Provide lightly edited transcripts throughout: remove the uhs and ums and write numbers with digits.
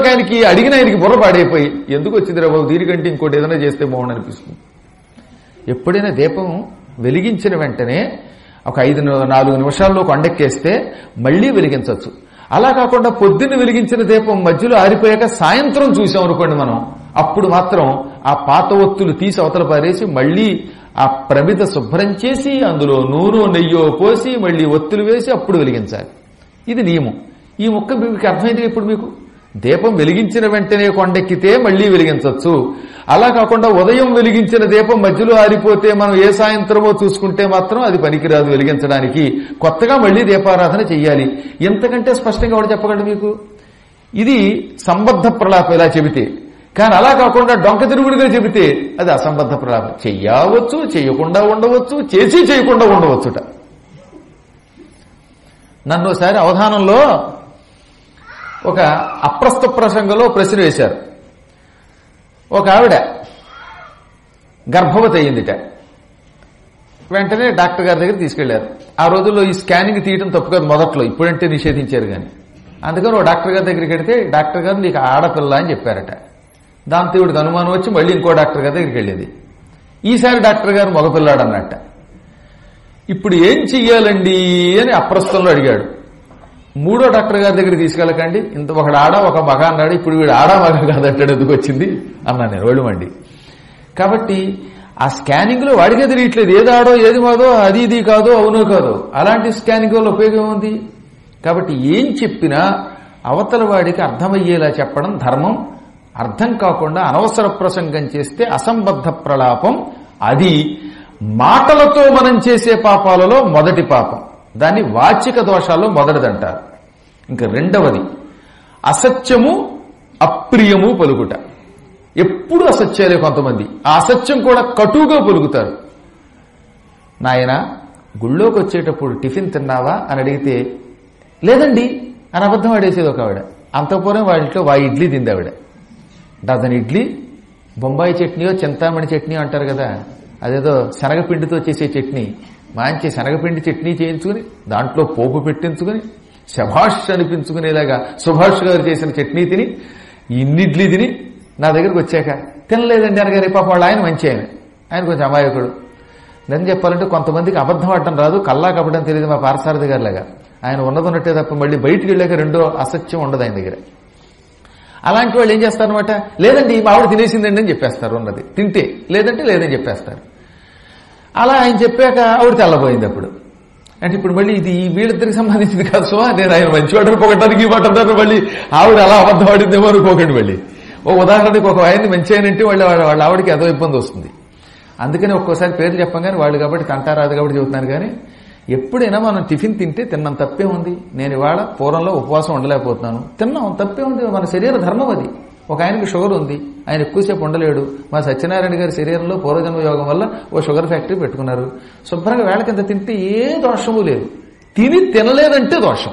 సమయానికి ఆయనకి బుర్ర పాడైపోయి ఎందుకు వచ్చిందిరా బాబు దీనికంటే ఇంకోటి ఏదైనా చేస్తే బాగుండు అనిపిస్తుంది. ఎప్పుడైనా దీపం వెలిగించిన వెంటనే ఒక 4 నిమిషాల్లో కొండెక్కేస్తే మళ్లీ వెలిగించవచ్చు. అలా కాకుండా పొద్దున్న వెలిగించిన దీపం మధ్యలో ఆరిపోయాక సాయంత్రం చూసాం అనుకోండి మనం, అప్పుడు మాత్రం ఆ పాత ఒత్తులు తీసి అవతల పారేసి మళ్లీ ఆ ప్రమిద శుభ్రం చేసి అందులో నూనె నెయ్యో పోసి మళ్లీ ఒత్తులు వేసి అప్పుడు వెలిగించాలి. ఇది నియమం. ఈ ముక్క మీకు అర్థమైంది. ఇప్పుడు మీకు దీపం వెలిగించిన వెంటనే కొండెక్కితే మళ్లీ వెలిగించవచ్చు. అలా కాకుండా ఉదయం వెలిగించిన దీపం మధ్యలో ఆరిపోతే మనం ఏ సాయంత్రమో చూసుకుంటే మాత్రం అది పనికిరాదు వెలిగించడానికి. కొత్తగా మళ్లీ దీపారాధన చెయ్యాలి. ఎంతకంటే స్పష్టంగా ఎవరు చెప్పగలడు మీకు? ఇది సంబద్ధ ప్రలాపం ఇలా చెబితే. కానీ అలా కాకుండా డొంక తిరుగుడుగా చెబితే అది అసంబద్ధ ప్రలాపం. చెయ్యవచ్చు, చెయ్యకుండా ఉండవచ్చు, చేసి చేయకుండా ఉండవచ్చుట. నన్ను ఒకసారి అవధానంలో ఒక అప్రస్త ప్రసంగంలో ప్రశ్న వేశారు. ఒక ఆవిడ గర్భవతి అయ్యిందిట. వెంటనే డాక్టర్ గారి దగ్గర తీసుకెళ్లారు. ఆ రోజుల్లో ఈ స్కానింగ్ తీయడం తప్పు కాదు మొదట్లో, ఇప్పుడంటే నిషేధించారు కానీ. అందుకని ఓ డాక్టర్ గారి దగ్గరికి వెడితే డాక్టర్ గారు నీకు ఆడపిల్ల అని చెప్పారట. దాంతో ఈవిడికి అనుమానం వచ్చి మళ్ళీ ఇంకో డాక్టర్ గారి దగ్గరికి వెళ్ళేది. ఈసారి డాక్టర్ గారు మగపిల్లాడు అన్నట్ట. ఇప్పుడు ఏం చెయ్యాలండి అని అప్రస్తుతంలో అడిగాడు. మూడో డాక్టర్ గారి దగ్గర తీసుకెళ్ళకండి, ఇంత ఒకడు ఆడ ఒక మగ అన్నాడు, ఇప్పుడు వీడు ఆడా మగ కాదంటాడు, ఎందుకు వచ్చింది అన్నా నేను ఒళ్ళుమండి. కాబట్టి ఆ స్కానింగ్ లో వాడికే తెలియట్లేదు ఏది ఆడో ఏది మాదో, అది ఇది కాదో అవునో కాదో. అలాంటి స్కానింగ్ వల్ల ఉపయోగం ఉంది. కాబట్టి ఏం చెప్పినా అవతల వాడికి అర్థమయ్యేలా చెప్పడం ధర్మం. అర్థం కాకుండా అనవసర ప్రసంగం చేస్తే అసంబద్ధ ప్రలాపం. అది మాటలతో మనం చేసే పాపాలలో మొదటి పాపం. దాన్ని వాచిక దోషాల్లో మొదటిదంటారు. ఇంకా రెండవది అసత్యము అప్రియము పలుకుట. ఎప్పుడు అసత్యాలే కొంతమంది. ఆ అసత్యం కూడా కటువుగా పలుకుతారు. నాయన గుళ్ళోకి వచ్చేటప్పుడు టిఫిన్ తిన్నావా అని అడిగితే లేదండి అని అబద్ధం ఆడేసేది ఒక ఆవిడ. అంతఃపురం వాళ్ళలో ఇడ్లీ తింది ఆవిడ. డజన్ ఇడ్లీ, బొంబాయి చట్నీయో చింతామణి చట్నీ అంటారు కదా, అదేదో శనగపిండితో చేసే చట్నీ, మంచి శనగపిండి చట్నీ చేయించుకుని దాంట్లో పోపు పెట్టించుకుని శభాష్ అనిపించుకునేలాగా సుభాష్ గారు చేసిన చట్నీ తిని ఇడ్లీ తిని నా దగ్గరికి వచ్చాక తినలేదండి అనగానే పాప వాళ్ళు ఆయన మంచి ఆయన కొంచెం అమాయకుడు. నేను చెప్పాలంటే కొంతమందికి అబద్ధం ఆడటం రాదు, కల్లా కప్పడం తెలియదు మా పారసారథి గారిలాగా. ఆయన ఉన్నదన్నట్టే తప్ప మళ్ళీ బయటికి వెళ్ళాక రెండో అసత్యం ఉండదు ఆయన దగ్గర. అలాంటి వాళ్ళు ఏం చేస్తారనమాట, లేదండి మా ఆవిడ తినేసిందండి అని చెప్పేస్తారు ఉన్నది, తింటే లేదంటే లేదని చెప్పేస్తారు. అలా ఆయన చెప్పాక ఆవిడ తెల్లబోయింది. అప్పుడు అంటే ఇప్పుడు మళ్ళీ ఇది వీళ్ళిద్దరికి సంబంధించింది కాదు సో నేను ఆయన మంచివాడని పొగటానికి ఇవ్వటారు, మళ్ళీ ఆవిడ అలా అబద్ధం ఆడిందేమో అనుకోకండి. మళ్ళీ ఓ ఉదాహరణకి ఒక ఆయన్ని మంచి అయినంటే వాళ్ళ ఆవిడకి అదో ఇబ్బంది వస్తుంది. అందుకని ఒక్కోసారి పేర్లు చెప్పగానే వాళ్ళు కాబట్టి తంటారాదు కాబట్టి చెబుతున్నాను. కానీ ఎప్పుడైనా మనం టిఫిన్ తింటే తిన్నాం, తప్పే ఉంది. నేను ఇవాళ పూర్వంలో ఉపవాసం ఉండలేకపోతున్నాను, తిన్నాం, తప్పే ఉంది. మన శరీర ధర్మం అది. ఒక ఆయనకి షుగర్ ఉంది, ఆయన ఎక్కువసేపు ఉండలేడు. మా సత్యనారాయణ గారి శరీరంలో పూర్వజన్మ యోగం వల్ల ఓ షుగర్ ఫ్యాక్టరీ పెట్టుకున్నారు. శుభ్రంగా వేళ కింద తింటే ఏ దోషము లేదు. తినలేదంటే దోషం.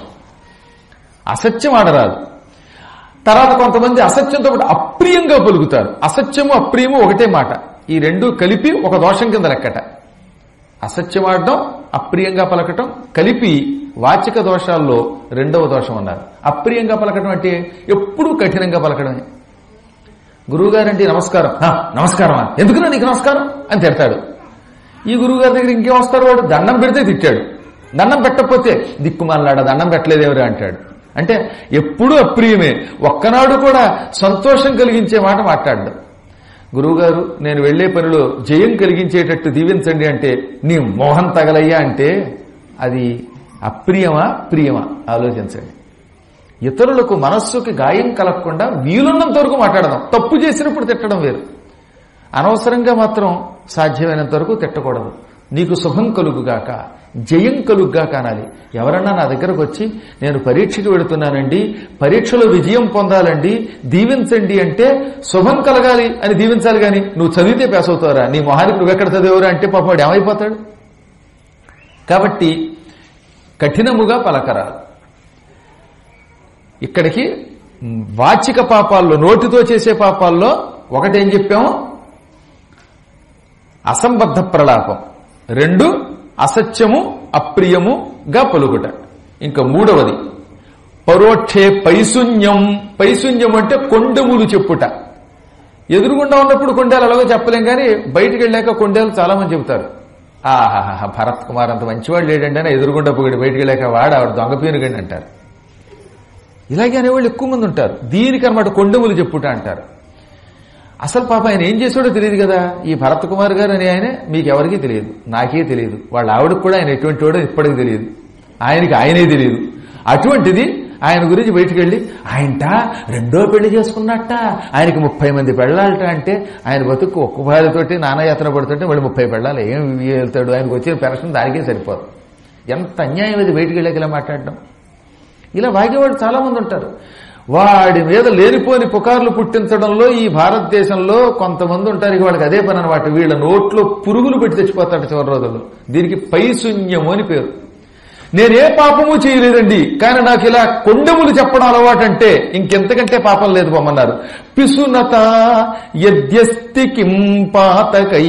అసత్యం ఆడరాదు. తర్వాత కొంతమంది అసత్యంతో పాటు అప్రియంగా పలుకుతారు. అసత్యము అప్రియము ఒకటే మాట, ఈ రెండు కలిపి ఒక దోషం కింద లెక్కట. అసత్యం ఆడడం, అప్రియంగా పలకటం కలిపి వాచిక దోషాల్లో రెండవ దోషం అన్నారు. అప్రియంగా పలకటం అంటే ఎప్పుడూ కఠినంగా పలకడమే. గురువుగారంటే నమస్కారం, నమస్కారమా, ఎందుకున్నా నీకు నమస్కారం అని తిడతాడు. ఈ గురువుగారి దగ్గర ఇంకేం వస్తాడు, వాడు దండం పెడితే తిట్టాడు, దండం పెట్టకపోతే దిక్కుమాలాడ దండం పెట్టలేదేవరా అంటాడు. అంటే ఎప్పుడూ అప్రియమే. ఒక్కనాడు కూడా సంతోషం కలిగించే మాట మాట్లాడడం. గురువుగారు నేను వెళ్లే పనిలో జయం కలిగించేటట్టు దీవించండి అంటే నీ మోహం తగలయ్యా అంటే అది అప్రియమా ప్రియమా ఆలోచించండి. ఇతరులకు మనస్సుకి గాయం కలగకుండా వీలున్నంత వరకు మాట్లాడదాం. తప్పు చేసినప్పుడు తిట్టడం వేరు. అనవసరంగా మాత్రం సాధ్యమైనంత వరకు తిట్టకూడదు. నీకు శుభం కలుగుగాక, జయం కలుగుగాక అనాలి. ఎవరన్నా నా దగ్గరకు వచ్చి నేను పరీక్షకు వెళుతున్నానండి, పరీక్షలో విజయం పొందాలండి, దీవించండి అంటే శుభం కలగాలి అని దీవించాలి. కానీ నువ్వు చదివితే పాస్ అవుతారా, నీ మొహానికి నువ్వెక్కడ చదివేవరా అంటే పాప వాడు ఏమైపోతాడు. కాబట్టి కఠినముగా పలకరాదు. ఇక్కడికి వాచిక పాపాల్లో, నోటితో చేసే పాపాల్లో ఒకటేం చెప్పాము, అసంబద్ధ ప్రలాపం. రెండు అసత్యము అప్రియముగా పలుకుట. ఇంకా మూడవది పరోక్షే పైశూన్యం. పైశూన్యం అంటే కొండెములు చెప్పుట. ఎదురుగుండా ఉన్నప్పుడు కొండేలు అలాగో చెప్పలేం, కానీ బయటికి వెళ్ళాక కొండేలు చాలా మంది చెబుతారు. ఆహాహా, భరత్ కుమార్ అంత మంచివాడు లేడండి అని ఎదురుగుండా పొగిడి బయటికి వెళ్ళాక వాడు ఆవిడ దొంగ పీనుగండి అంటారు. ఇలాగే అనేవాళ్ళు ఎక్కువ మంది ఉంటారు. దీనికి అనమాట కొండెములు చెప్పుట అంటారు. అసలు పాప ఆయన ఏం చేసాడో తెలియదు కదా. ఈ భరత్ కుమార్ గారు అని ఆయన మీకెవరికీ తెలియదు, నాకే తెలియదు, వాళ్ళ ఆవిడకు కూడా ఆయన ఎటువంటి వాడో ఇప్పటికి తెలియదు, ఆయనకి ఆయనే తెలియదు. అటువంటిది ఆయన గురించి బయటికి వెళ్ళి ఆయనట రెండో పెళ్లి చేసుకున్నట్ట, ఆయనకి 30 మంది పెళ్ళాలట. అంటే ఆయన బతుకు ఒక్క భార్యతోటి నానాయాత్ర పడుతుంటే వాళ్ళు 30 పెళ్ళాలి ఏం వెళ్తాడు? ఆయనకు వచ్చిన పెన్షన్ దానికే సరిపోదు. ఎంత అన్యాయం అది బయటికి వెళ్ళాక ఇలా మాట్లాడడం. ఇలా వాగేవాళ్ళు చాలా మంది ఉంటారు. వాడి మీద లేనిపోని పుకార్లు పుట్టించడంలో ఈ భారతదేశంలో కొంతమంది ఉంటారు. వాళ్ళకి అదే పని అనమాట. వీళ్ళ నోట్లో పురుగులు పెట్టి తెచ్చిపోతాడు చివరి రోజుల్లో. దీనికి పైశూన్యము అని పేరు. నేనే పాపము చేయలేదండి, కానీ నాకు ఇలా కొండెములు చెప్పడం అలవాటంటే ఇంకెంతకంటే పాపం లేదు పొమ్మన్నారు. పిసునత యద్యస్తి కిం పాతకై.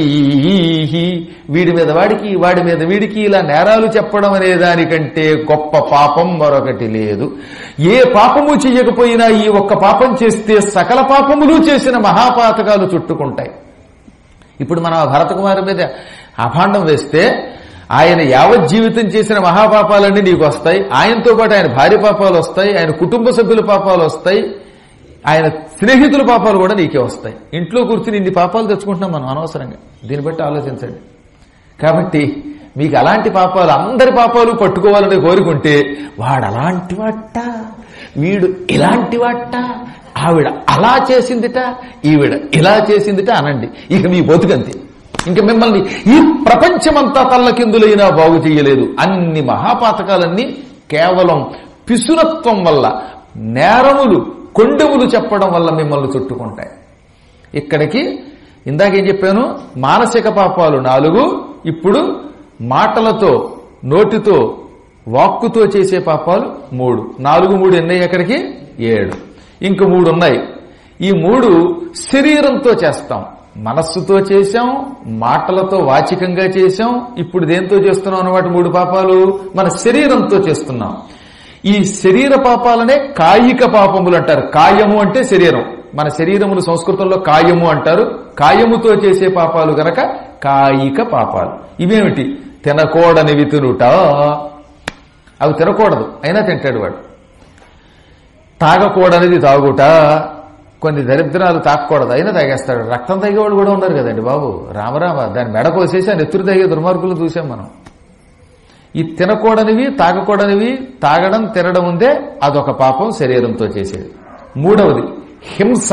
వీడి మీద వాడికి, వాడి మీద వీడికి ఇలా నేరాలు చెప్పడం అనే దానికంటే గొప్ప పాపం మరొకటి లేదు. ఏ పాపము చెయ్యకపోయినా ఈ ఒక్క పాపం చేస్తే సకల పాపములు చేసిన మహాపాతకాలు చుట్టుకుంటాయి. ఇప్పుడు మనం భరత కుమార్ మీద అభాండం వేస్తే ఆయన యావజ్జీవితం చేసిన మహాపాపాలన్నీ నీకు వస్తాయి. ఆయనతో పాటు ఆయన భార్య పాపాలు వస్తాయి, ఆయన కుటుంబ సభ్యుల పాపాలు వస్తాయి, ఆయన స్నేహితుల పాపాలు కూడా నీకే వస్తాయి. ఇంట్లో కూర్చుని ఇన్ని పాపాలు తెచ్చుకుంటున్నాం మనం అనవసరంగా. దీన్ని బట్టి ఆలోచించండి. కాబట్టి మీకు అలాంటి పాపాలు, అందరి పాపాలు పట్టుకోవాలని కోరుకుంటే వాడు అలాంటి వాట, వీడు ఇలాంటి వాట, ఆవిడ అలా చేసిందిట, ఈవిడ ఇలా చేసిందిట అనండి. ఇక మీ బతుకంతే. ఇంక మిమ్మల్ని ఈ ప్రపంచమంతా తల్లకిందులైనా బాగు చేయలేదు. అన్ని మహాపాతకాలన్నీ కేవలం పిసునత్వం వల్ల, నేరములు కొండెములు చెప్పడం వల్ల మిమ్మల్ని చుట్టుకుంటాయి. ఇక్కడికి ఇందాకేం చెప్పాను, మానసిక పాపాలు 4, ఇప్పుడు మాటలతో, నోటితో, వాక్కుతో చేసే పాపాలు 3. 4, 3 ఎన్నయ్యి? ఎక్కడికి 7. ఇంక 3 ఉన్నాయి. ఈ 3 శరీరంతో చేస్తాం. మనస్సుతో చేశాం, మాటలతో వాచికంగా చేశాం. ఇప్పుడు దేంతో చేస్తున్నాం అన్నమాట 3 పాపాలు? మన శరీరంతో చేస్తున్నాం. ఈ శరీర పాపాలనే కాయిక పాపములు అంటారు. కాయము అంటే శరీరం. మన శరీరములు సంస్కృతంలో కాయము అంటారు. కాయముతో చేసే పాపాలు గనక కాయిక పాపాలు. ఇవేమిటి? తినకూడనివి తినుట. అవి తినకూడదు, అయినా తింటాడు వాడు. తాగకూడనిది తాగుట. కొన్ని దరిద్రాలు తాగకూడదు, అయినా తాగేస్తాడు. రక్తం తాగేవాళ్ళు కూడా ఉన్నారు కదండి బాబు. రామరామ, దాన్ని మెడ కోసేసి ఆ నెత్తురు తాగే దుర్మార్గులు చూసాం మనం. ఈ తినకూడనివి, తాగకూడనివి, తాగడం, తినడం ఉందే, అదొక పాపం శరీరంతో చేసేది. 3వది హింస.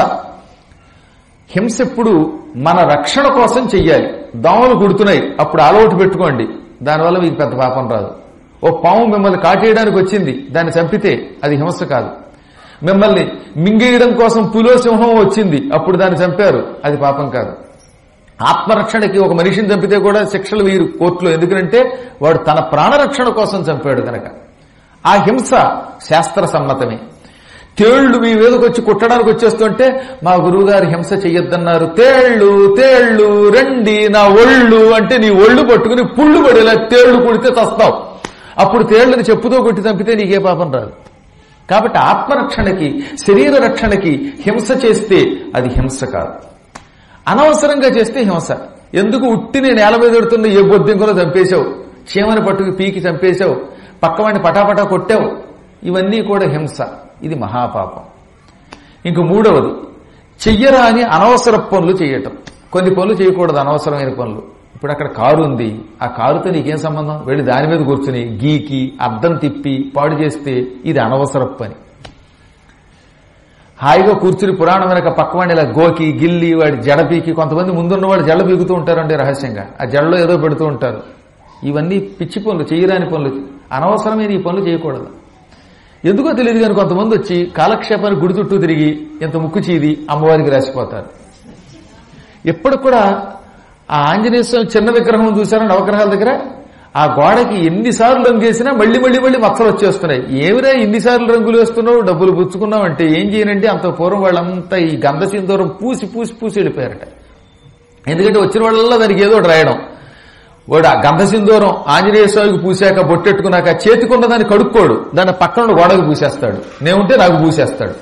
హింస ఎప్పుడు మన రక్షణ కోసం చెయ్యాలి. దోమలు కుడుతున్నాయి, అప్పుడు అలవాటు పెట్టుకోండి, దానివల్ల మీకు పెద్ద పాపం రాదు. ఓ పాము మిమ్మల్ని కాటేయడానికి వచ్చింది, దాన్ని చంపితే అది హింస కాదు. మిమ్మల్ని మింగేయడం కోసం పులో సింహం వచ్చింది, అప్పుడు దాన్ని చంపారు, అది పాపం కాదు. ఆత్మరక్షణకి ఒక మనిషిని చంపితే కూడా శిక్షలు వీరు కోర్టులో. ఎందుకంటే వాడు తన ప్రాణరక్షణ కోసం చంపాడు కనుక. ఆ హింస శాస్త్ర సమ్మతమే. తేళ్లు మీ మీదకి వచ్చి కుట్టడానికి వచ్చేస్తుంటే మా గురువు గారు హింస చెయ్యొద్దన్నారు. తేళ్లు తేళ్లు రండి నా ఒళ్ళు అంటే నీ ఒళ్ళు పట్టుకుని పుళ్ళు పడేలా తేళ్లు కుడితే చస్తావు. అప్పుడు తేళ్లని చెప్పుతో కొట్టి చంపితే నీకే పాపం రాదు. కాబట్టి ఆత్మరక్షణకి, శరీర రక్షణకి హింస చేస్తే అది హింస కాదు. అనవసరంగా చేస్తే హింస. ఎందుకు ఉట్టిని నేల మీద పెడుతున్న ఏ బొద్దింకలో చంపేశావు, చీమని పట్టుకు పీకి చంపేశావు, పక్కవాడిని పటాపటా కొట్టావు, ఇవన్నీ కూడా హింస. ఇది మహాపాపం. ఇంక 3వది చెయ్యరాని అనవసర పనులు చేయటం. కొన్ని పనులు చేయకూడదు, అనవసరమైన పనులు. ఇప్పుడు అక్కడ కారు ఉంది, ఆ కారుతో నీకేం సంబంధం? వెళ్ళి దాని మీద కూర్చుని గీకి అద్దం తిప్పి పాడు చేస్తే ఇది అనవసర పని. హాయిగా కూర్చుని పురాణం వెనక పక్కవాడిని ఇలా గోకి గిల్లి వాడి జడ పీకి, కొంతమంది ముందున్న వాడు జడ పీకుతూ ఉంటారండి రహస్యంగా, ఆ జడలో ఏదో పెడుతూ ఉంటారు. ఇవన్నీ పిచ్చి పనులు, చేయరాని పనులు, అనవసరమైన ఈ పనులు చేయకూడదు. ఎందుకో తెలియదు కానీ కొంతమంది వచ్చి కాలక్షేపాన్ని గుడి చుట్టూ తిరిగి ఎంత ముక్కు చీది అమ్మవారికి రాసిపోతారు. ఎప్పుడు కూడా ఆ ఆంజనేయ స్వామి చిన్న విగ్రహం చూసారా నవగ్రహాల దగ్గర, ఆ గోడకి ఎన్నిసార్లు రంగు వేసినా మళ్ళీ మళ్ళీ మళ్ళీ మచ్చలు వచ్చేస్తున్నాయి. ఏమిరా ఇన్నిసార్లు రంగులు వేస్తున్నావు, డబ్బులు పుచ్చుకున్నావు అంటే ఏం చేయనంటే అంత పూర్వం వాళ్ళంతా ఈ గంధసింధూరం పూసి పూసి పూసి వెళ్ళిపోయారట. ఎందుకంటే వచ్చిన వాళ్ళల్లో దానికి ఏదో రాయడం. వాడు ఆ గంధసింధూరం ఆంజనేయ స్వామికి పూసాక బొట్టెట్టుకున్నాక చేతికున్న దాన్ని కడుక్కోడు, దాన్ని పక్కన గోడకు పూసేస్తాడు. నేనుంటే నాకు పూసేస్తాడు.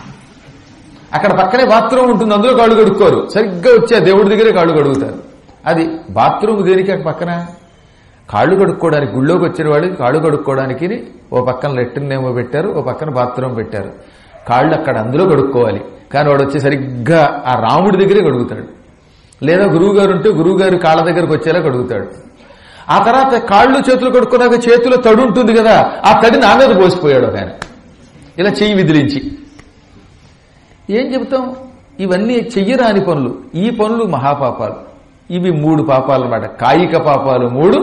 అక్కడ పక్కనే బాత్రూమ్ ఉంటుంది, అందులో కాళ్ళు కడుక్కోరు. సరిగ్గా వచ్చి ఆ దేవుడి దగ్గరే కాళ్ళు కడుగుతారు. అది బాత్రూమ్ దేనికి అక్కడ పక్కన? కాళ్ళు కడుక్కోవడానికి. గుళ్ళోకి వచ్చిన వాడికి కాళ్ళు కడుక్కోవడానికి ఓ పక్కన లెట్రిన్ ఏమో పెట్టారు, ఓ పక్కన బాత్రూమ్ పెట్టారు. కాళ్ళు అక్కడ అందులో కడుక్కోవాలి. కానీ వాడు వచ్చి సరిగ్గా ఆ రాముడి దగ్గరే కడుగుతాడు. లేదా గురువు గారు ఉంటే గురువు గారు కాళ్ళ దగ్గరకు వచ్చేలా కడుగుతాడు. ఆ తర్వాత కాళ్ళు చేతులు కడుక్కున్నాక చేతిలో తడి ఉంటుంది కదా, ఆ తడి నా మీద పోసిపోయాడు ఒక ఆయన, ఇలా చెయ్యి విదిలించి. ఏం చెబుతాం? ఇవన్నీ చెయ్యరాని పనులు. ఈ పనులు మహాపాపాలు. ఇవి 3 పాపాలు అన్నమాట. కాయిక పాపాలు 3,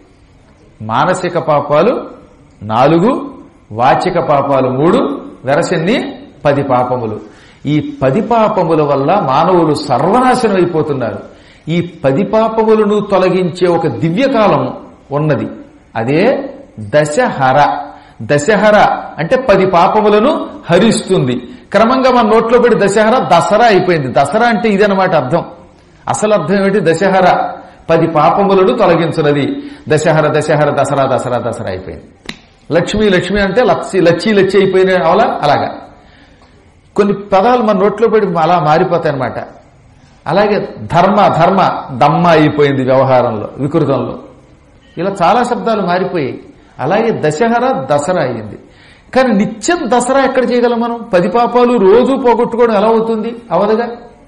మానసిక పాపాలు 4, వాచిక పాపాలు 3, వెరసెన్ని 10 పాపములు. ఈ 10 పాపముల వల్ల మానవులు సర్వనాశనం అయిపోతున్నారు. ఈ 10 పాపములను తొలగించే ఒక దివ్యకాలం ఉన్నది. అదే దశహర. దశహర అంటే 10 పాపములను హరిస్తుంది. క్రమంగా మన నోట్లో పెట్టి దశహర దసరా అయిపోయింది. దసరా అంటే ఇదనమాట అర్థం. అసలు అర్థం ఏమిటి? దశహర 10 పాపములను తొలగించున్నది. దశహర దశహర దసరా దసరా దసరా అయిపోయింది. లక్ష్మి లక్ష్మి అంటే లచ్చి లచ్చి అయిపోయిన అవలా అలాగా కొన్ని పదాలు మన నోట్లో పెట్టి అలా మారిపోతాయి అన్నమాట. అలాగే ధర్మ ధర్మ దమ్మ అయిపోయింది వ్యవహారంలో, వికృతంలో. ఇలా చాలా శబ్దాలు మారిపోయాయి. అలాగే దశహర దసరా అయింది. కానీ నిత్యం దసరా ఎక్కడ చేయగలం మనం? 10 పాపాలు రోజు పోగొట్టుకోవడం ఎలా అవుతుంది? అవదుగా.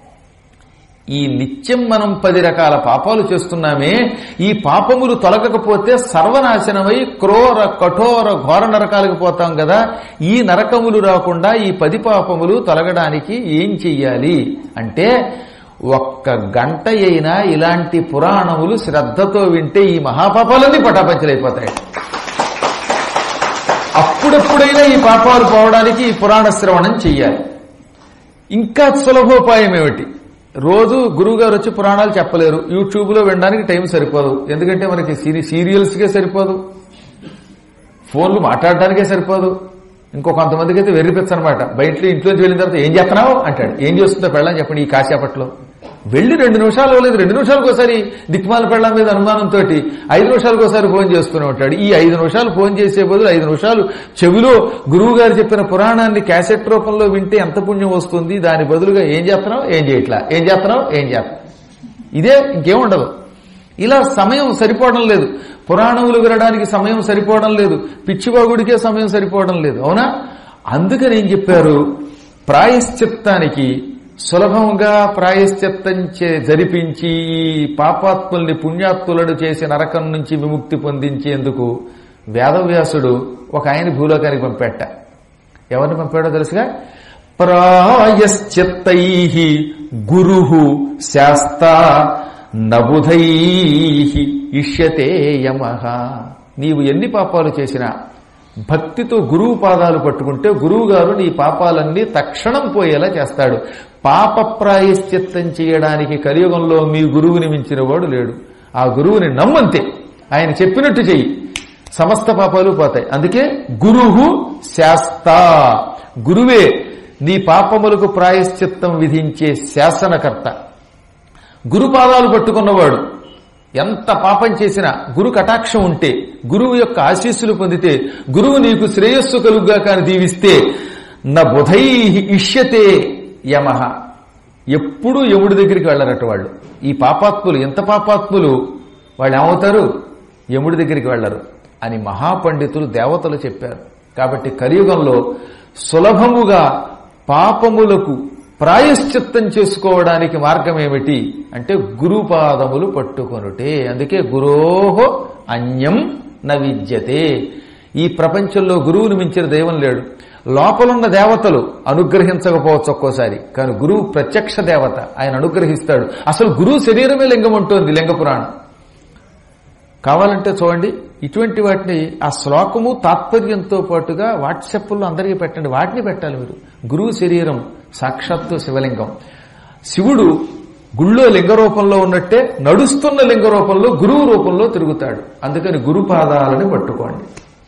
ఈ నిత్యం మనం 10 రకాల పాపాలు చేస్తున్నామే, ఈ పాపములు తొలగకపోతే సర్వనాశనమై క్రూర కఠోర ఘోర నరకాలకు పోతాం కదా. ఈ నరకములు రాకుండా ఈ 10 పాపములు తొలగడానికి ఏం చెయ్యాలి అంటే, 1 గంట అయినా ఇలాంటి పురాణములు శ్రద్ధతో వింటే ఈ మహాపాపాలన్నీ పటాపంచలైపోతాయి. అప్పుడెప్పుడైనా ఈ పాపాలు పోవడానికి ఈ పురాణ శ్రవణం చెయ్యాలి. ఇంకా సులభోపాయం ఏమిటి? రోజు గురువు గారు వచ్చి పురాణాలు చెప్పలేరు. యూట్యూబ్ లో వినడానికి టైం సరిపోదు. ఎందుకంటే మనకి సీరియల్స్కే సరిపోదు, ఫోన్లు మాట్లాడడానికే సరిపోదు. కొంతమందికి అయితే వెర్రిపెచ్చనమాట. బయట ఇంట్లోంచి వెళ్ళిన తర్వాత ఏం చేస్తున్నావు అంటాడు. ఏం చేస్తుందో పెళ్ళని చెప్పండి. ఈ కాసేపట్లో వెళ్ళి 2 నిమిషాలు లేదు, 2 నిమిషాలకు ఒకసారి దిక్మాల పెళ్ళం మీద అనుమానంతో 5 నిమిషాలకు ఒకసారి ఫోన్ చేస్తూనే ఉంటాడు. ఈ 5 నిమిషాలు ఫోన్ చేసే బదులు 5 నిమిషాలు చెవిలో గురువు గారు చెప్పిన పురాణాన్ని క్యాసెట్ రూపంలో వింటే ఎంత పుణ్యం వస్తుంది. దాని బదులుగా ఏం చేస్తున్నావు, ఏం చేయట్లా, ఏం చేస్తున్నావు, ఏం చేస్తున్నావు, ఇదే, ఇంకేముండదు. ఇలా సమయం సరిపోవడం లేదు. పురాణములు వినడానికి సమయం సరిపోవడం లేదు. పిచ్చివాగుడికే సమయం సరిపోవడం లేదు. అవునా? అందుకని ఏం చెప్పారు? ప్రాయశ్చిత్తానికి సులభంగా ప్రాయశ్చిత్తం జరిపించి ఈ పాపాత్ముల్ని పుణ్యాత్ములను చేసి నరకం నుంచి విముక్తి పొందించేందుకు వేదవ్యాసుడు ఒక ఆయన భూలోకానికి పంపేట. ఎవరిని పంపాడో తెలుసుగా? ప్రాయశ్చిత్తైః గురుః శాస్తా నబుధైః ఇష్యతే యమః. నీవు ఎన్ని పాపాలు చేసినా భక్తితో గురువు పాదాలు పట్టుకుంటే గురువు గారు నీ పాపాలన్నీ తక్షణం పోయేలా చేస్తాడు. పాప ప్రాయశ్చిత్తం చేయడానికి కలియుగంలో మీ గురువుని మించిన వాడు లేడు. ఆ గురువుని నమ్మంతే, ఆయన చెప్పినట్టు చెయ్యి, సమస్త పాపాలు పోతాయి. అందుకే గురువు శాస్త, గురువే నీ పాపములకు ప్రాయశ్చిత్తం విధించే శాసనకర్త. గురు పాదాలు పట్టుకున్నవాడు ఎంత పాపం చేసినా గురు కటాక్షం ఉంటే, గురువు యొక్క ఆశీస్సులు పొందితే, గురువు నీకు శ్రేయస్సు కలుగ్గా కాని దీవిస్తే నా బుధైః ఇష్యతే యమః. ఎప్పుడూ యముడి దగ్గరికి వెళ్ళరట వాళ్ళు. ఈ పాపాత్ములు ఎంత పాపాత్ములు, వాళ్ళు ఏమవుతారు? యముడి దగ్గరికి వెళ్ళరు అని మహాపండితులు దేవతలు చెప్పారు. కాబట్టి కలియుగంలో సులభముగా పాపములకు ప్రాయశ్చిత్తం చేసుకోవడానికి మార్గం ఏమిటి అంటే గురుపాదములు పట్టుకొనుటే. అందుకే గురోహో అన్యం న విద్యతే. ఈ ప్రపంచంలో గురువుని మించిన దైవం లేడు. లోపలున్న దేవతలు అనుగ్రహించకపోవచ్చు ఒక్కోసారి, కానీ గురువు ప్రత్యక్ష దేవత, ఆయన అనుగ్రహిస్తాడు. అసలు గురువు శరీరమే లింగం ఉంటుంది లింగ పురాణం. కావాలంటే చూడండి, ఇటువంటి వాటిని ఆ శ్లోకము తాత్పర్యంతో పాటుగా వాట్సాప్లో అందరికీ పెట్టండి. వాటిని పెట్టాలి మీరు. గురువు శరీరం సాక్షాత్తు శివలింగం. శివుడు గుళ్ళో లింగ రూపంలో ఉన్నట్టే నడుస్తున్న లింగ రూపంలో గురువు రూపంలో తిరుగుతాడు. అందుకని గురుపాదాలని పట్టుకోండి.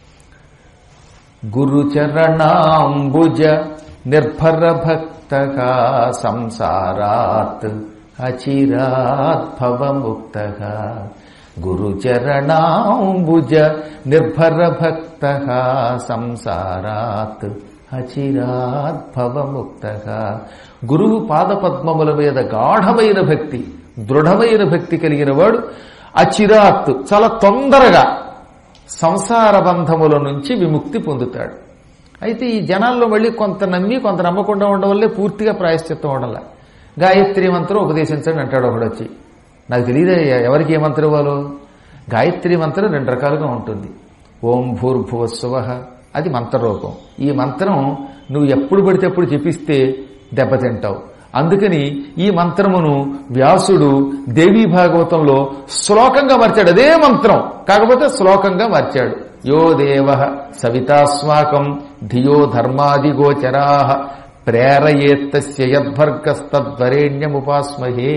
గురుచరణాంబుజ నిర్భర భక్తగా సంసారాత్ అచిరాత్ భవముక్తగా గురుచరణాంబుజ నిర్భర భక్త సంసారాత్ అచిరాద్భవముక్త. గురువు పాదపద్మముల మీద గాఢమైన భక్తి, దృఢమైన భక్తి కలిగిన వాడు అచిరాత్ చాలా తొందరగా సంసార బంధముల నుంచి విముక్తి పొందుతాడు. అయితే ఈ జనాల్లో మళ్ళీ కొంత నమ్మి కొంత నమ్మకుండా ఉండడం వల్లే పూర్తిగా ప్రాయశ్చిత్తం అవడంలా. గాయత్రి మంత్రం ఉపదేశించండి అంటాడు ఒకడు వచ్చి. నాకు తెలియదే ఎవరికి ఏ మంత్రం ఇవ్వాలో. గాయత్రి మంత్రం 2 రకాలుగా ఉంటుంది. ఓం భూర్భువస్సువః అది మంత్రరూపం. ఈ మంత్రం నువ్వు ఎప్పుడు పడితే ఎప్పుడు జపిస్తే దెబ్బతింటావు. అందుకని ఈ మంత్రమును వ్యాసుడు దేవీ భాగవతంలో శ్లోకంగా మార్చాడు. అదే మంత్రం కాకపోతే శ్లోకంగా మార్చాడు. యో దేవ సవితాస్మాకం ధియో ధర్మాదిగోచరా ప్రేరయేత్తస్య యద్భర్గస్తద్వరేణ్యముపాస్మహే.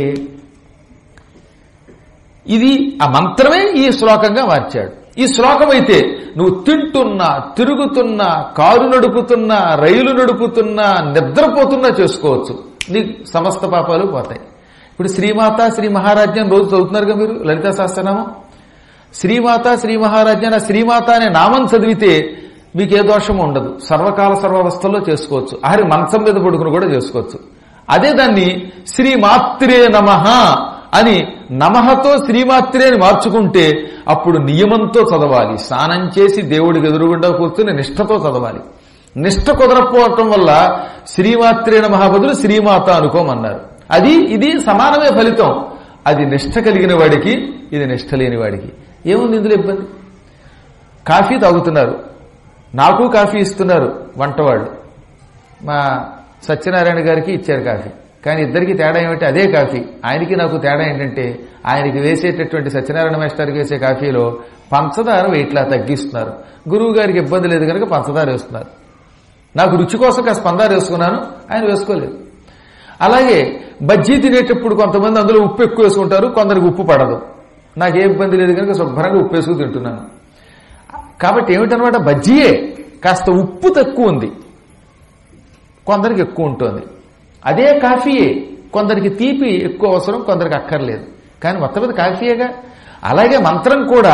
ఇది ఆ మంత్రమే ఈ శ్లోకంగా మార్చాడు. ఈ శ్లోకం అయితే నువ్వు తింటున్నా, తిరుగుతున్నా, కారు నడుపుతున్నా, రైలు నడుపుతున్నా, నిద్రపోతున్నా చేసుకోవచ్చు. నీకు సమస్త పాపాలు పోతాయి. ఇప్పుడు శ్రీమాత శ్రీ మహారాజ్యం రోజు చదువుతున్నారుగా మీరు లలితా సహస్రనామం. శ్రీమాత శ్రీ మహారాజ్యం శ్రీమాత అనే నామం చదివితే మీకు ఏ దోషము ఉండదు. సర్వకాల సర్వావస్థల్లో చేసుకోవచ్చు. ఆరి మంచం మీద పడుకుని కూడా చేసుకోవచ్చు. అదే దాన్ని శ్రీమాత్రే నమః అని నమఃతో శ్రీమాత్రే అని మార్చుకుంటే అప్పుడు నియమంతో చదవాలి. స్నానం చేసి దేవుడికి ఎదురుగుండా కూర్చుని నిష్ఠతో చదవాలి. నిష్ఠ కుదరకపోవటం వల్ల శ్రీమాత్రే నమః బదులు శ్రీమాత అనుకోమన్నారు. అది ఇది సమానమే ఫలితం. అది నిష్ఠ కలిగిన వాడికి, ఇది నిష్ఠ లేని వాడికి. ఏముంది ఇందులో ఇబ్బంది? కాఫీ తాగుతున్నారు, నాకు కాఫీ ఇస్తున్నారు వంటవాళ్ళు. మా సత్యనారాయణ గారికి ఇచ్చారు కాఫీ. కానీ ఇద్దరికి తేడా ఏమిటి? అదే కాఫీ. ఆయనకి నాకు తేడా ఏంటంటే ఆయనకి వేసేటటువంటి సత్యనారాయణ మాస్టర్కి వేసే కాఫీలో పంచదార వెయిట్లా తగ్గిస్తున్నారు. గురువు గారికి ఇబ్బంది లేదు కనుక పంచదార వేస్తున్నారు. నాకు రుచి కోసం కాస్త పంచదార వేసుకున్నాను, ఆయన వేసుకోలేదు. అలాగే బజ్జీ తినేటప్పుడు కొంతమంది అందులో ఉప్పు ఎక్కువ వేసుకుంటారు, కొందరికి ఉప్పు పడదు. నాకే ఇబ్బంది లేదు కనుక శుభ్రంగా ఉప్పు వేసుకుని తింటున్నాను. కాబట్టి ఏమిటనమాట, బజ్జీయే కాస్త ఉప్పు తక్కువ ఉంది, కొందరికి ఎక్కువ ఉంటుంది. అదే కాఫీయే కొందరికి తీపి ఎక్కువ అవసరం, కొందరికి అక్కర్లేదు. కానీ మొత్తం మీద కాఫీయేగా. అలాగే మంత్రం కూడా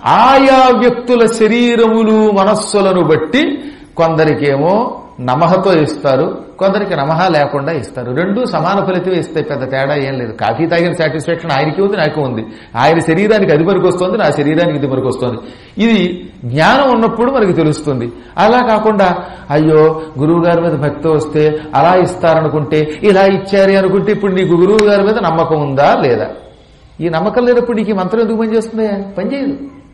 ఆయా వ్యక్తుల శరీరములు మనస్సులను బట్టి కొందరికేమో నమఃతో ఇస్తారు, కొందరికి నమః లేకుండా ఇస్తారు. రెండూ సమాన ఫలితం ఇస్తాయి, పెద్ద తేడా ఏం లేదు. కాఫీ తాగిన సాటిస్ఫాక్షన్ ఆయనకి ఉంది, నాకు ఉంది. ఆయన శరీరానికి అది వస్తుంది, నా శరీరానికి ఇది వస్తుంది. ఇది జ్ఞానం ఉన్నప్పుడు మనకి తెలుస్తుంది. అలా కాకుండా అయ్యో గురువు గారి మీద భక్తి వస్తే అలా ఇస్తారనుకుంటే, ఇలా ఇచ్చారు అనుకుంటే ఇప్పుడు నీకు గురువు గారి మీద నమ్మకం ఉందా లేదా? ఈ నమ్మకం లేనప్పుడు నీకు ఈ మంత్రం ఎందుకు పనిచేస్తుంది? పనిచేయదు.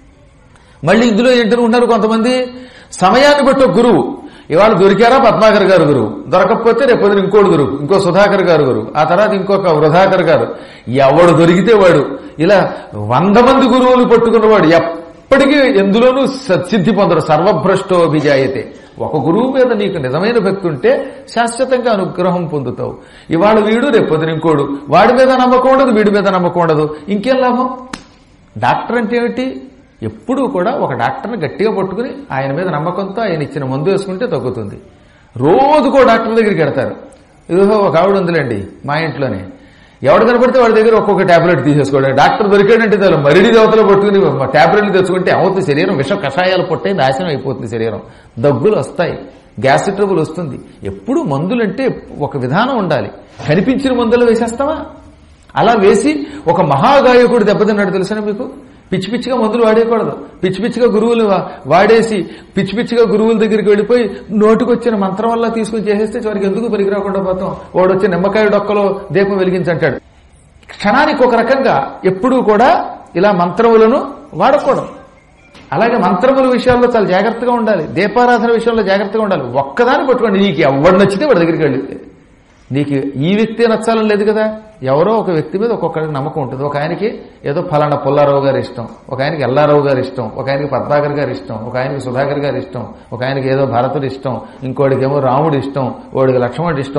మళ్ళీ ఇందులో ఏంటని ఉన్నారు కొంతమంది, సమయాన్ని బట్టి ఒక గురువు. ఇవాళ దొరికారా పద్మాకర్ గారు గురువు, దొరకకపోతే రేపు ఇంకోటి గురువు, ఇంకో సుధాకర్ గారు గురువు, ఆ తర్వాత ఇంకొక వృధాకర్ గారు. ఎవడు దొరికితే వాడు. ఇలా 100 మంది గురువులు పట్టుకున్నవాడు ఎప్పటికీ ఎందులోనూ సిద్ధి పొందడు. సర్వభ్రష్టోభిజాయతే. ఒక గురువు మీద నీకు నిజమైన భక్తి ఉంటే శాశ్వతంగా అనుగ్రహం పొందుతావు. ఇవాళ వీడు రేపు ఇంకోడు. వాడి మీద నమ్మకం ఉండదు, వీడి మీద నమ్మకం ఉండదు. ఇంకేం లాభం? డాక్టర్ అంటే ఏమిటి? ఎప్పుడూ కూడా ఒక డాక్టర్ని గట్టిగా పట్టుకుని ఆయన మీద నమ్మకంతో ఆయన ఇచ్చిన మందు వేసుకుంటే తగ్గుతుంది. రోజుకో డాక్టర్ దగ్గరికి వెడతారు. ఇదిగో ఒక ఆవిడ ఉందిలేండి మా ఇంట్లోనే, ఎవడు కనపడితే వాడి దగ్గర ఒక్కొక్క టాబ్లెట్ తీసేసుకోవడం. డాక్టర్ దొరికాడంటే చాలు మరిడి దేవతలో పట్టుకుని టాబ్లెట్లు తెచ్చుకుంటే అవుతుంది శరీరం విష కషాయాలు పుట్టే నాశనం అయిపోతుంది శరీరం. దగ్గులు వస్తాయి, గ్యాస్ ట్రబుల్ వస్తుంది. ఎప్పుడు మందులంటే ఒక విధానం ఉండాలి. కనిపించిన మందులు వేసేస్తావా? అలా వేసి ఒక మహాగాయకుడు దెబ్బతిన్నాడు తెలుసా మీకు? పిచ్చి పిచ్చిగా మందులు వాడేయకూడదు. పిచ్చి పిచ్చిగా గురువులు వాడేసి పిచ్చి పిచ్చిగా గురువుల దగ్గరికి వెళ్ళిపోయి నోటికొచ్చిన మంత్రం వల్ల తీసుకుని చేసేస్తే చివరికి ఎందుకు పనికిరాకుండా పోతాం. వాడు వచ్చి నిమ్మకాయ డొక్కలో దీపం వెలిగించంటాడు. క్షణానికి ఒక రకంగా ఎప్పుడూ కూడా ఇలా మంత్రములను వాడకూడదు. అలాగే మంత్రముల విషయాల్లో చాలా జాగ్రత్తగా ఉండాలి. దీపారాధన విషయంలో జాగ్రత్తగా ఉండాలి. ఒక్కదాన్ని పట్టుకోండి. నీకు ఎవడు నచ్చితే వాడి దగ్గరికి వెళ్తే, నీకు ఈ వ్యక్తి నచ్చాలని లేదు కదా. ఎవరో ఒక వ్యక్తి మీద ఒక్కొక్కరికి నమ్మకం ఉంటుంది. ఒక ఆయనకి ఏదో ఫలానా పుల్లారావు గారు ఇష్టం, ఒక ఆయనకి ఎల్లారావు గారు ఇష్టం, ఒక ఆయనకి పద్మాకర్ గారు ఇష్టం, ఒక ఆయనకి సుధాకర్ గారు ఇష్టం, ఒక ఆయనకి ఏదో భరతుడు ఇష్టం, ఇంకోటికేమో రాముడు ఇష్టం, ఓడికి లక్ష్మణుడు ఇష్టం.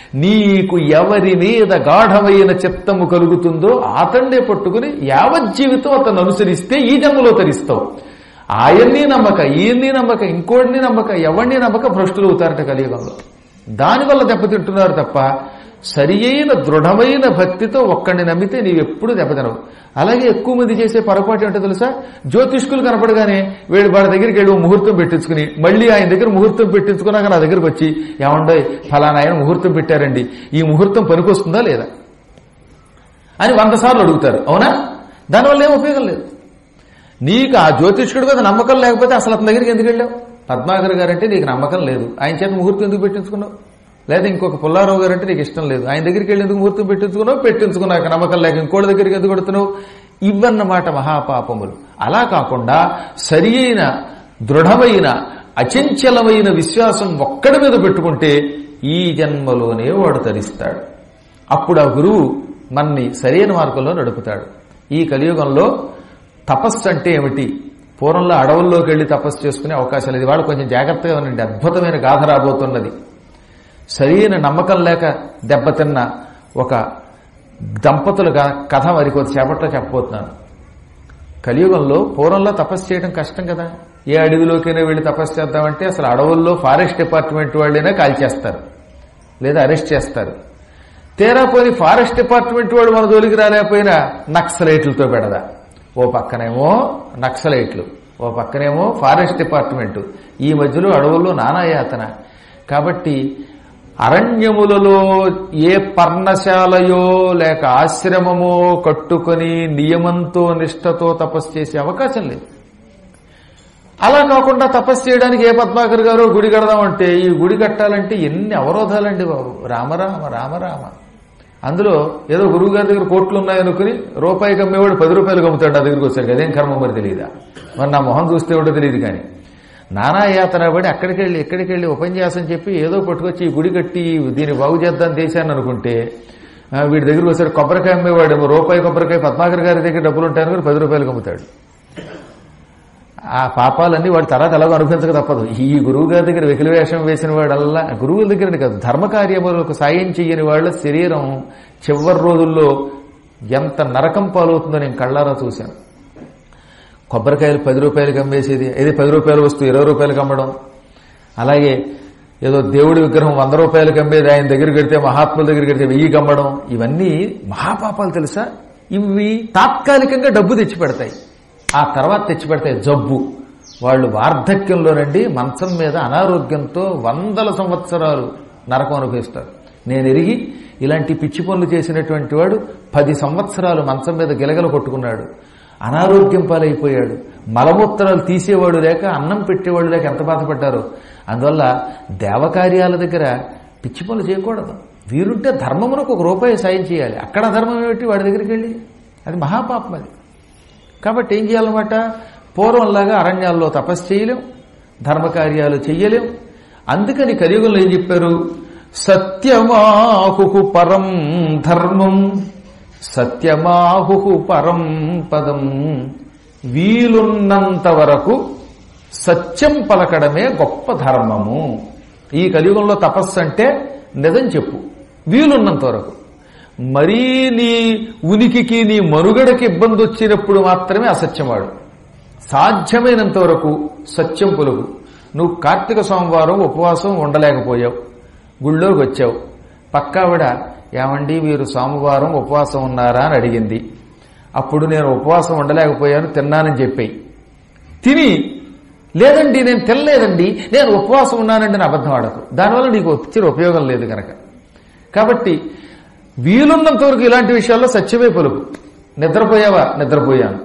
నీకు ఎవరి మీద గాఢమైన చిత్తము కలుగుతుందో అతన్నే పట్టుకుని యావజ్జీవితం అతను అనుసరిస్తే ఈ జన్మలో తరిస్తావు. ఆయన్ని నమ్మక, ఈయన్ని నమ్మక, ఇంకోటిని నమ్మక, ఎవరిని నమ్మక భ్రష్టులు అవుతారట కలియుగంలో. దానివల్ల దెబ్బతింటున్నారు తప్ప సరి అయిన దృఢమైన భక్తితో ఒక్కడిని నమ్మితే నీవెప్పుడు దెబ్బతినవు. అలాగే ఎక్కువ మంది చేసే పొరపాటు ఏంటో తెలుసా? జ్యోతిష్కులు కనపడగానే వాళ్ళ దగ్గరికి వెళ్ళి ముహూర్తం పెట్టించుకుని మళ్ళీ ఆయన దగ్గర ముహూర్తం పెట్టించుకున్నాక నా దగ్గరకు వచ్చి, ఏమండో ఫలానా ఆయన ముహూర్తం పెట్టారండి, ఈ ముహూర్తం పనికొస్తుందా లేదా అని 100 సార్లు అడుగుతారు. అవునా? దానివల్ల ఏం ఉపయోగం లేదు. నీకు ఆ జ్యోతిష్కుడి మీద నమ్మకం లేకపోతే అసలు అతని దగ్గరికి ఎందుకు వెళ్ళావు? పద్మాకర్ గారంటే నీకు నమ్మకం లేదు, ఆయన చేత ముహూర్తం ఎందుకు పెట్టించుకున్నావు? లేదా ఇంకొక పుల్లారావు గారు అంటే నీకు ఇష్టం లేదు, ఆయన దగ్గరికి వెళ్ళి ఎందుకు ముహూర్తం పెట్టించుకున్నావు నమ్మకం లేక ఇంకోటి దగ్గరికి ఎందుకు పెడుతున్నావు? ఇవన్నమాట మహాపాపములు. అలా కాకుండా సరి అయిన దృఢమైన అచంచలమైన విశ్వాసం ఒక్కడి మీద పెట్టుకుంటే ఈ జన్మలోనే వాడు తరిస్తాడు. అప్పుడు ఆ గురువు మనని సరైన మార్గంలో నడుపుతాడు. ఈ కలియుగంలో తపస్సు అంటే ఏమిటి? పూర్వంలో అడవుల్లోకి వెళ్లి తపస్సు చేసుకునే అవకాశం లేదు. వాళ్ళు కొంచెం జాగ్రత్తగా ఉండండి, అద్భుతమైన గాథ రాబోతున్నది. సరైన నమ్మకం లేక దెబ్బతిన్న ఒక దంపతుల కథ మరి కొద్దిసేపట్లో చెప్పబోతున్నాను. కలియుగంలో పూర్వంలో తపస్సు చేయడం కష్టం కదా. ఏ అడవిలోకైనా వెళ్ళి తపస్సు చేద్దామంటే అసలు అడవుల్లో ఫారెస్ట్ డిపార్ట్మెంట్ వాళ్ళైనా కాల్చేస్తారు లేదా అరెస్ట్ చేస్తారు. తీరా పోయి ఫారెస్ట్ డిపార్ట్మెంట్ వాడు మన జోలికి రాలేకపోయినా నక్సలైట్లతో పెడదా. ఓ పక్కనేమో నక్సలైట్లు, ఓ పక్కనేమో ఫారెస్ట్ డిపార్ట్మెంట్, ఈ మధ్యలో అడవుల్లో నానాయాతన. కాబట్టి అరణ్యములలో ఏ పర్ణశాలయో లేక ఆశ్రమమో కట్టుకొని నియమంతో నిష్ఠతో తపస్సు చేసే అవకాశం లేదు. అలా కాకుండా తపస్సు చేయడానికి ఏ పద్మాకర్ గారు గుడి కడదామంటే ఈ గుడి కట్టాలంటే ఎన్ని అవరోధాలండి బాబు. రామరామ రామరామ. అందులో ఏదో గురువు గారి దగ్గర కోట్లు ఉన్నాయనుకుని రూపాయికి అమ్మేవాడు 10 రూపాయలకు అమ్ముతాడు. నా దగ్గరికి వచ్చాడు, అదేం కర్మ మరి తెలియదా? మరి నా మొహం చూస్తే కూడా తెలియదు. కానీ నానా యాతన పడి ఎక్కడికి వెళ్ళి ఉపన్యాసం చెప్పి ఏదో పట్టుకొచ్చి ఈ గుడి కట్టి దీన్ని బాగు చేద్దాం దేశాన్ని అనుకుంటే వీడి దగ్గరికి వచ్చాడు కొబ్బరికాయ అమ్మేవాడు రూపాయి కొబ్బరికాయ పద్మాకర్ గారి దగ్గర డబ్బులు ఉంటాయనుకుని 10 రూపాయలకు అమ్ముతాడు. ఆ పాపాలన్నీ వాడు తర్వాత ఎలాగో అనుభవించక తప్పదు. ఈ గురువు గారి దగ్గర వెకిలి వేషం వేసిన వాడల్లా గురువుల దగ్గర కాదు, ధర్మకార్యములకు సాయం చెయ్యని వాళ్ళ శరీరం చివరి రోజుల్లో ఎంత నరకం పాలవుతుందో నేను కళ్ళారా చూశాను. కొబ్బరికాయలు 10 రూపాయలకు అమ్మేసేది, ఏది 10 రూపాయల వస్తువు 20 రూపాయలకు అమ్మడం. అలాగే ఏదో దేవుడి విగ్రహం 100 రూపాయలకు అమ్మేది ఆయన దగ్గరికి వెడితే మహాత్ముల దగ్గరికి వెడితే 1000కి అమ్మడం. ఇవన్నీ మహాపాపాలు తెలుసా. ఇవి తాత్కాలికంగా డబ్బు తెచ్చిపెడతాయి, ఆ తర్వాత తెచ్చిపెడతాయి జబ్బు. వాళ్ళు వార్ధక్యంలోనండి మంచం మీద అనారోగ్యంతో 100 సంవత్సరాలు నరకం అనుభవిస్తారు. నేను ఎరిగి ఇలాంటి పిచ్చి పనులు చేసినటువంటి వాడు 10 సంవత్సరాలు మంచం మీద గిలగల కొట్టుకున్నాడు, అనారోగ్యం పాలైపోయాడు. మలమూత్రాలు తీసేవాడు లేక అన్నం పెట్టేవాడు లేక ఎంత బాధపడ్డారో. అందువల్ల దేవకార్యాల దగ్గర పిచ్చి పనులు చేయకూడదు. వీరుంటే ధర్మమునకు 1 రూపాయి సాయం చేయాలి. అక్కడ ధర్మం ఏమిటి వాడి దగ్గరికి వెళ్ళి? అది మహాపాపం అది. కాబట్టి ఏం చేయాలన్నమాట, పూర్వంలాగా అరణ్యాల్లో తపస్సు చేయలేం, ధర్మకార్యాలు చెయ్యలేం. అందుకని కలియుగంలో ఏం చెప్పారు? సత్యమాహు పరం ధర్మం సత్యమాహు పరం పదం. వీలున్నంత వరకు సత్యం పలకడమే గొప్ప ధర్మము. ఈ కలియుగంలో తపస్సు అంటే నిజం చెప్పు, వీలున్నంత వరకు. మరీ నీ ఉనికికి నీ మనుగడకి ఇబ్బంది వచ్చినప్పుడు మాత్రమే అసత్యమాడు. సాధ్యమైనంత వరకు సత్యం పొలుగు. నువ్వు కార్తీక సోమవారం ఉపవాసం ఉండలేకపోయావు, గుళ్ళోకి వచ్చావు, పక్కావిడ ఏమండి మీరు సోమవారం ఉపవాసం ఉన్నారా అని అడిగింది. అప్పుడు నేను ఉపవాసం ఉండలేకపోయాను తిన్నానని చెప్పాయి. తిని లేదండి నేను తినలేదండి నేను ఉపవాసం ఉన్నానండి అని అబద్ధం ఆడకు. దానివల్ల నీకు వచ్చిన ఉపయోగం లేదు కనుక. కాబట్టి వీలున్నంత వరకు ఇలాంటి విషయాల్లో సత్యమే పలుకు. నిద్రపోయావా? నిద్రపోయాను.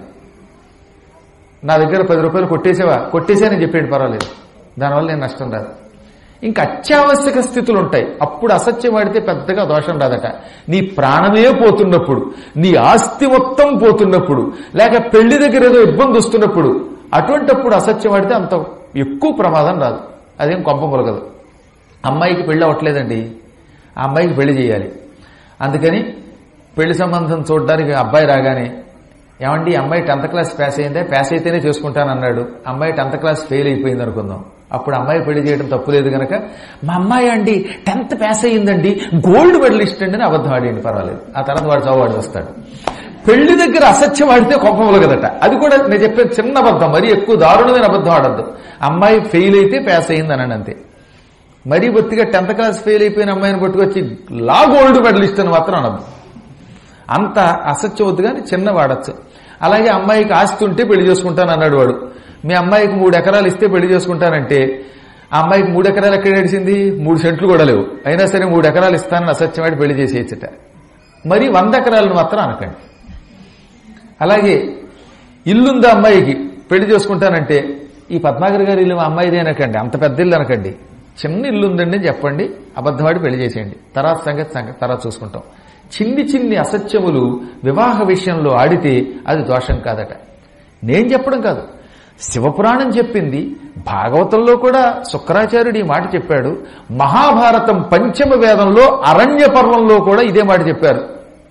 నా దగ్గర 10 రూపాయలు కొట్టేసావా? కొట్టేసానని చెప్పేయండి, పర్వాలేదు, దానివల్ల నేను నష్టం రాదు. ఇంకా అత్యావశ్యక స్థితులు ఉంటాయి, అప్పుడు అసత్యం ఆడితే పెద్దగా దోషం రాదట. నీ ప్రాణమే పోతున్నప్పుడు, నీ ఆస్తి మొత్తం పోతున్నప్పుడు, లేక పెళ్లి దగ్గర ఏదో ఇబ్బంది వస్తున్నప్పుడు, అటువంటిప్పుడు అసత్యం ఆడితే అంత ఎక్కువ ప్రమాదం రాదు, అదేం కొంప మొలగదు. అమ్మాయికి పెళ్లి అవ్వట్లేదండి, ఆ అమ్మాయికి పెళ్లి చేయాలి. అందుకని పెళ్లి సంబంధం చూడడానికి అబ్బాయి రాగానే ఏమండి అమ్మాయి 10th క్లాస్ పాస్ అయిందే, పాస్ అయితేనే చేసుకుంటానన్నాడు. అమ్మాయి 10th క్లాస్ ఫెయిల్ అయిపోయింది అనుకుందాం. అప్పుడు అమ్మాయి పెళ్లి చేయడం తప్పులేదు కనుక మా అమ్మాయి అండి 10th పాస్ అయ్యిందండి, గోల్డ్ మెడలిస్ట్ అండి అని అబద్ధం ఆడేయండి, పర్వాలేదు. ఆ తర్వాత వాడు చావువాడు వస్తాడు. పెళ్లి దగ్గర అసత్యం ఆడితే కోపములు కదట. అది కూడా నేను చెప్పే చిన్న అబద్ధం, మరీ ఎక్కువ దారుణమైన అబద్ధం ఆడద్దు. అమ్మాయి ఫెయిల్ అయితే పాస్ అయింది అని అంతే. మరీ బొత్తిగా 10th క్లాస్ ఫెయిల్ అయిపోయిన అమ్మాయిని పట్టుకొచ్చి గోల్డ్ మెడలిస్ట్ అని మాత్రం అనద్దు. అంత అసత్యం వద్దు కానీ చిన్న వాడచ్చు. అలాగే అమ్మాయికి ఆస్తి ఉంటే పెళ్లి చేసుకుంటాను అన్నాడు వాడు. మీ అమ్మాయికి 3 ఎకరాలు ఇస్తే పెళ్లి చేసుకుంటానంటే ఆ అమ్మాయికి 3 ఎకరాలు ఎక్కడ ఏడిసింది? 3 సెంట్లు కూడా లేవు. అయినా సరే 3 ఎకరాలు ఇస్తానని అసత్యమాడి పెళ్లి చేసేయచ్చట. మరి 100 ఎకరాలను మాత్రం అనకండి. అలాగే ఇల్లుందా అమ్మాయికి పెళ్లి చేసుకుంటానంటే ఈ పద్మాకర్ గారి ఇల్లు మా అమ్మాయిదే అనకండి, అంత పెద్ద ఇల్లు అనకండి. చిన్న ఇల్లు ఉందండి అని చెప్పండి, అబద్ధమాడి పెళ్లి చేసేయండి. తర్వాత సంగతి తర్వాత చూసుకుంటాం. చిన్ని అసత్యములు వివాహ విషయంలో ఆడితే అది దోషం కాదట. నేను చెప్పడం కాదు, శివపురాణం చెప్పింది. భాగవతంలో కూడా శుక్రాచార్యుడు ఈ మాట చెప్పాడు. మహాభారతం 5వ వేదంలో అరణ్య పర్వంలో కూడా ఇదే మాట చెప్పారు.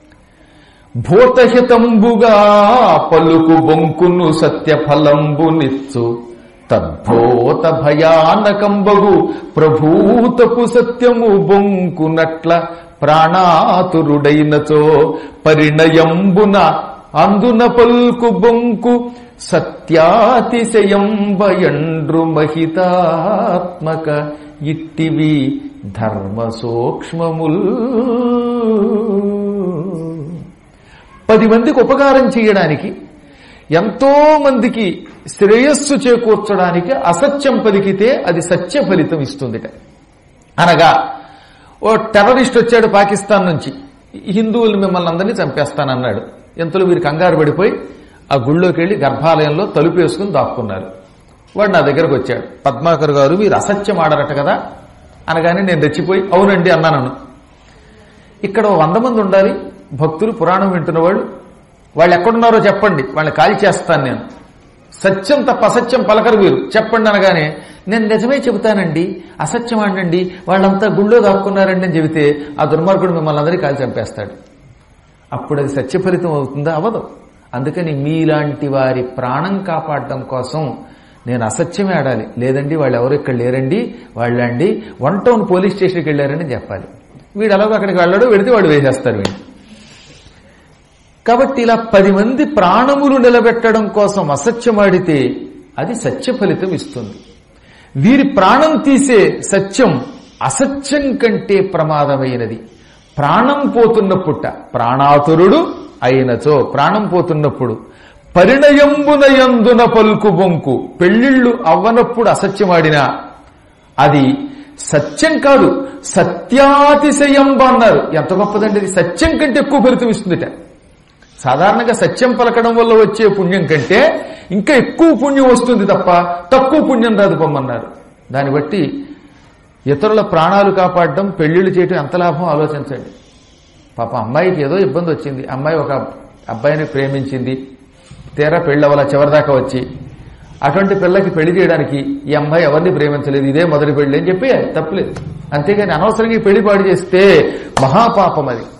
భూతహితంబుగా పలుకు బొంకును సత్యఫలంబు నిచ్చు తద్భూత భయానకంబగు ప్రభూతపు సత్యము బొంకునట్ల ప్రాణాతురుడైనచో పరిణయంబున అందున పల్కు బొంకు సత్యాతిశయంబయండ్రు మహితాత్మక ఇట్టివి ధర్మ సూక్ష్మముల్. 10 మందికి ఉపకారం చేయడానికి, ఎంతో మందికి శ్రేయస్సు చేకూర్చడానికి అసత్యం పలికితే అది సత్య ఫలితం ఇస్తుందిట. అనగా ఓ టెర్రరిస్ట్ వచ్చాడు పాకిస్తాన్ నుంచి, హిందువులు మిమ్మల్ని అందరినీ చంపేస్తానన్నాడు. ఎంతలో వీరు కంగారు పడిపోయి ఆ గుళ్ళోకి వెళ్లి గర్భాలయంలో తలుపు వేసుకుని దాక్కున్నారు. వాడు నా దగ్గరకు వచ్చాడు, పద్మాకర్ గారు మీరు అసత్యం ఆడరట కదా అనగానే నేను రెచ్చిపోయి అవునండి అన్నాను. ఇక్కడ 100 మంది ఉండాలి భక్తులు, పురాణం వింటున్న వాళ్ళు ఎక్కడున్నారో చెప్పండి, వాళ్ళని కాల్ చేస్తాను నేను. సత్యం తప్ప అసత్యం పలకరు మీరు, చెప్పండి అనగానే నేను నిజమే చెబుతానండి, అసత్యం ఆడండి, వాళ్ళంతా గుళ్ళో దాక్కున్నారండి అని చెబితే ఆ దుర్మార్గుడు మిమ్మల్ని అందరికీ కాల్ చంపేస్తాడు. అప్పుడు అది సత్య ఫలితం అవుతుందా? అవ్వదు. అందుకని మీలాంటి వారి ప్రాణం కాపాడడం కోసం నేను అసత్యమే ఆడాలి. లేదండి వాళ్ళు ఎవరు ఇక్కడ లేరండి, వాళ్ళండి 1 టౌన్ పోలీస్ స్టేషన్కి వెళ్ళారని చెప్పాలి. వీడు అలాగో అక్కడికి వెళ్ళాడు, వెళితే వాడు వేసేస్తారు వీడు. కాబట్టి ఇలా 10 మంది ప్రాణములు నిలబెట్టడం కోసం అసత్యమాడితే అది సత్య ఫలితం ఇస్తుంది. వీరి ప్రాణం తీసే సత్యం అసత్యం కంటే ప్రమాదమైనది. ప్రాణం పోతున్నప్పుట ప్రాణాతురుడు అయినచో, ప్రాణం పోతున్నప్పుడు పరిణయంబునయందున పలుకు బొంకు, పెళ్లిళ్లు అవ్వనప్పుడు అసత్యమాడినా అది సత్యం కాదు, సత్యాతిశయంబ అన్నారు. ఎంత గొప్పదండి అది! సత్యం కంటే ఎక్కువ ఫలితం ఇస్తుందిట. సాధారణంగా సత్యం పలకడం వల్ల వచ్చే పుణ్యం కంటే ఇంకా ఎక్కువ పుణ్యం వస్తుంది తప్ప తక్కువ పుణ్యం రాదు పొమ్మన్నారు. దాన్ని బట్టి ఇతరుల ప్రాణాలు కాపాడడం, పెళ్లిళ్ళు చేయడం ఎంత లాభం ఆలోచించండి. పాప అమ్మాయికి ఏదో ఇబ్బంది వచ్చింది, అమ్మాయి ఒక అబ్బాయిని ప్రేమించింది, తీరా పెళ్ళవల చివరిదాకా వచ్చి అటువంటి పిల్లకి పెళ్లి చేయడానికి ఈ అమ్మాయి ఎవరిని ప్రేమించలేదు, ఇదే మొదటి పెళ్లి అని చెప్పి తప్పులేదు. అంతేగాని అనవసరంగా పెళ్లి పాడు చేస్తే మహాపాపం అది.